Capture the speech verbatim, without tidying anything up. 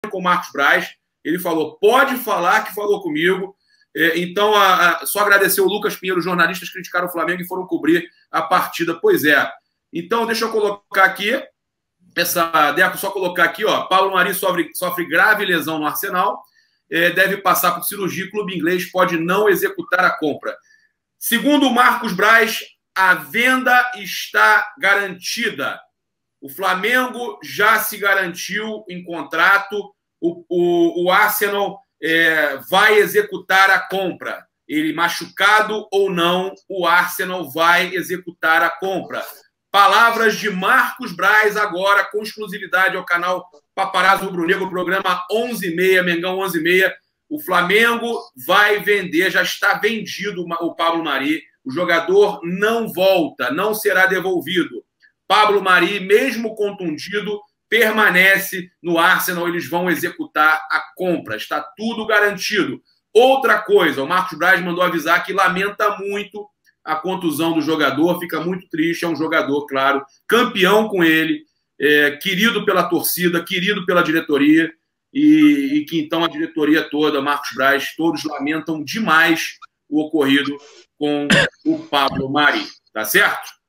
com o Marcos Braz. Ele falou, pode falar que falou comigo. É, então, a, a, só agradecer o Lucas Pinheiro, os jornalistas criticaram o Flamengo e foram cobrir a partida. Pois é. Então, deixa eu colocar aqui, essa, Deco, só colocar aqui, ó, Pablo Mari sofre, sofre grave lesão no Arsenal, é, deve passar por cirurgia, o clube inglês pode não executar a compra. Segundo o Marcos Braz, a venda está garantida. O Flamengo já se garantiu em contrato, o, o, o Arsenal é, vai executar a compra. Ele machucado ou não, o Arsenal vai executar a compra. Palavras de Marcos Braz agora, com exclusividade ao canal Paparazzo Rubro Negro, programa onze e meia, Mengão onze e meia. O Flamengo vai vender, já está vendido o Pablo Mari. O jogador não volta, não será devolvido. Pablo Mari, mesmo contundido, permanece no Arsenal. Eles vão executar a compra. Está tudo garantido. Outra coisa, o Marcos Braz mandou avisar que lamenta muito a contusão do jogador, fica muito triste. É um jogador, claro, campeão com ele, é, querido pela torcida, querido pela diretoria, e, e que então a diretoria toda, Marcos Braz, todos lamentam demais o ocorrido com o Pablo Mari. Tá certo?